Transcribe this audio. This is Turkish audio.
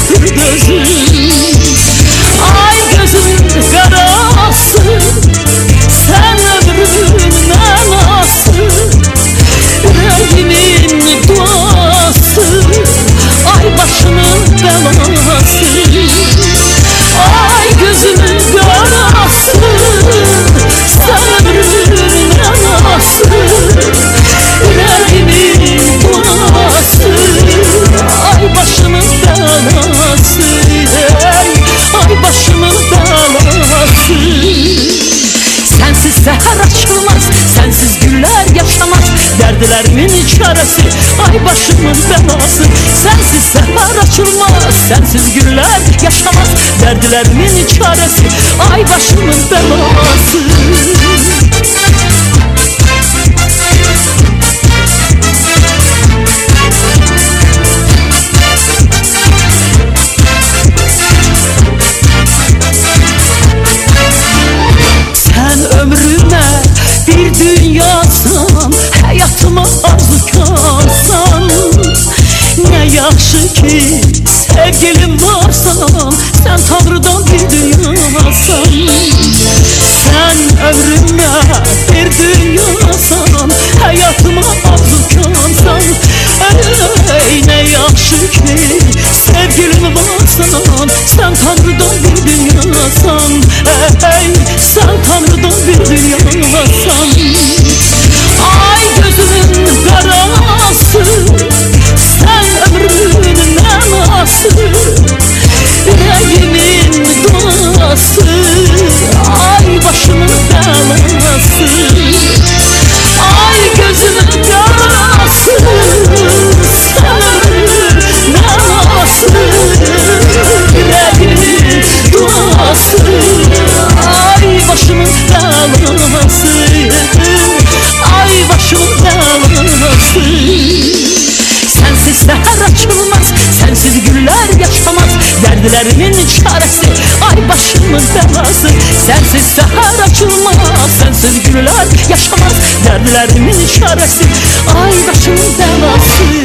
yoktur gözüm. Ay gözümün karası, sen ömrümün menası, yüreğimin duası, ay başımın belası. Ay gözümün karası, sen ömrümün menası, yüreğimin duası, ay başımın belası. Ay başımın belası. Sensiz seher açılmaz, sensiz güller yaşamaz, dertlerimin çaresi, ay başımın belası. Sensiz seher açılmaz, sensiz güller yaşamaz, dertlerimin çaresi, ay başımın belası. Bir dünyasan, hayatıma azıkansan, ne yaxşı ki sevgilim varsan, sen Tanrıdan bir dünyasan. Sen ömrümde bir dünyasan, hayatıma azıkansan, ey ne yaxşı ki sevgilim varsan, sen Tanrıdan bir dünyasan. Ey sen Tanrıdan bir dünyasan. Ay gözümün karası, sen ömrümün menası, yüreğimin duası, ay başımın belası. Ay gözümün karası, sen ömrümün menası, yüreğimin duası, ay başımın belası. Ay başımın belası. Sensiz seher açılmaz, sensiz güller yaşamaz, dertlerimin çaresi, ay başımın belası. Sensiz seher açılmaz, sensiz güller yaşamaz, dertlerimin çaresi, ay başımın belası.